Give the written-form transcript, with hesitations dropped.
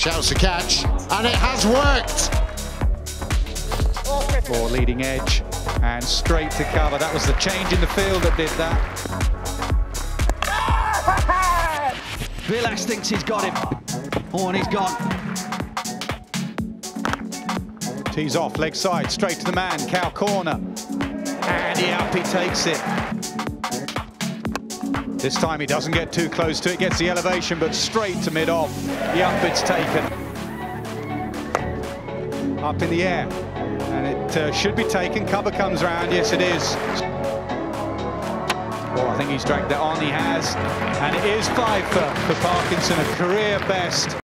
Shouts to catch, and it has worked. For leading edge and straight to cover. That was the change in the field that did that. Vilas thinks he's got him. Oh, and he's gone. Tees off, leg side, straight to the man, cow corner. And up he takes it. This time he doesn't get too close to it, gets the elevation, but straight to mid-off. The up it's taken. Up in the air. And it should be taken. Cover comes round. Yes, it is. Oh, I think he's dragged that on. He has. And it is 5 for Parkinson, a career best.